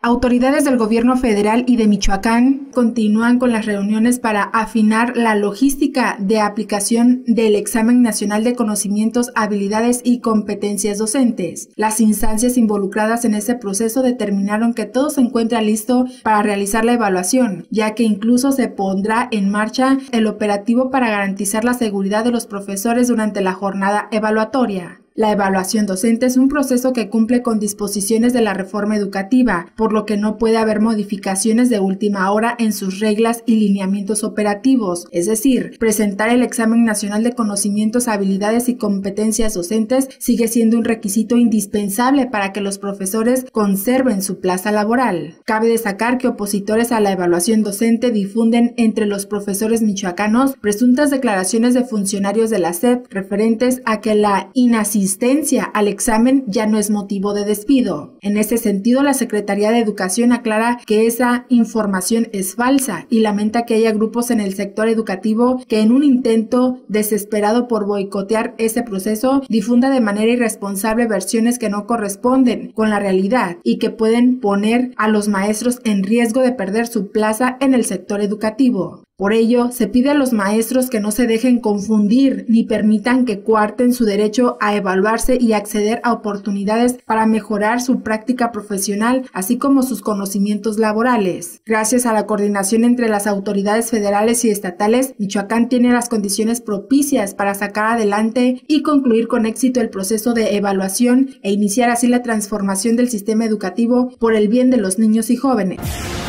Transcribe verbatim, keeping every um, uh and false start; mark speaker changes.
Speaker 1: Autoridades del gobierno federal y de Michoacán continúan con las reuniones para afinar la logística de aplicación del Examen Nacional de Conocimientos, Habilidades y Competencias Docentes. Las instancias involucradas en este proceso determinaron que todo se encuentra listo para realizar la evaluación, ya que incluso se pondrá en marcha el operativo para garantizar la seguridad de los profesores durante la jornada evaluatoria. La evaluación docente es un proceso que cumple con disposiciones de la reforma educativa, por lo que no puede haber modificaciones de última hora en sus reglas y lineamientos operativos, es decir, presentar el Examen Nacional de Conocimientos, Habilidades y Competencias Docentes sigue siendo un requisito indispensable para que los profesores conserven su plaza laboral. Cabe destacar que opositores a la evaluación docente difunden entre los profesores michoacanos presuntas declaraciones de funcionarios de la S E P referentes a que la inasistencia Asistencia al examen ya no es motivo de despido. En ese sentido, la Secretaría de Educación aclara que esa información es falsa y lamenta que haya grupos en el sector educativo que en un intento desesperado por boicotear ese proceso difunda de manera irresponsable versiones que no corresponden con la realidad y que pueden poner a los maestros en riesgo de perder su plaza en el sector educativo. Por ello, se pide a los maestros que no se dejen confundir ni permitan que coarten su derecho a evaluarse y acceder a oportunidades para mejorar su práctica profesional, así como sus conocimientos laborales. Gracias a la coordinación entre las autoridades federales y estatales, Michoacán tiene las condiciones propicias para sacar adelante y concluir con éxito el proceso de evaluación e iniciar así la transformación del sistema educativo por el bien de los niños y jóvenes.